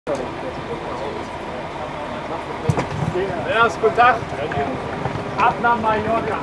Ja, ist guten Tag. Ab nach Mallorca.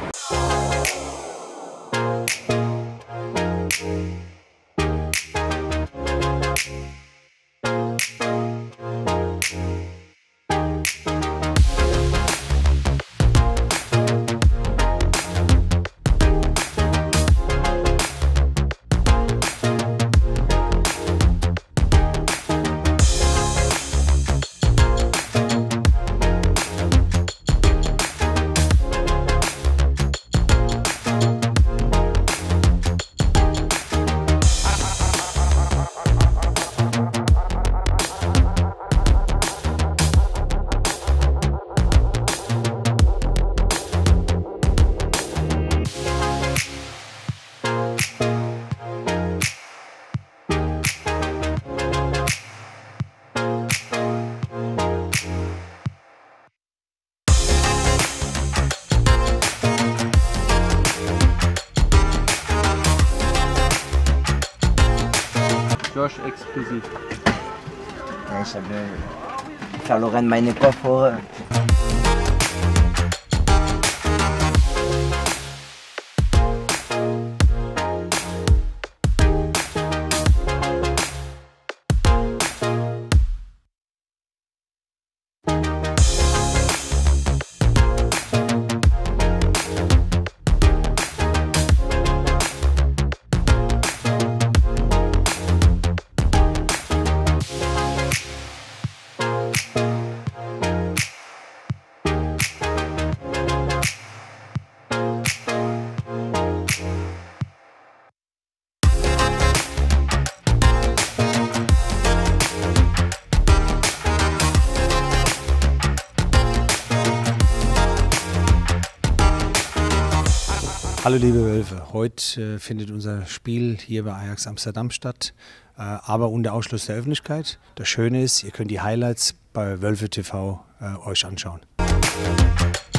Josh exklusiv. Ja, ich habe verloren meine Koffer. Hallo liebe Wölfe, heute findet unser Spiel hier bei Ajax Amsterdam statt, aber unter Ausschluss der Öffentlichkeit. Das Schöne ist, ihr könnt die Highlights bei Wölfe TV euch anschauen.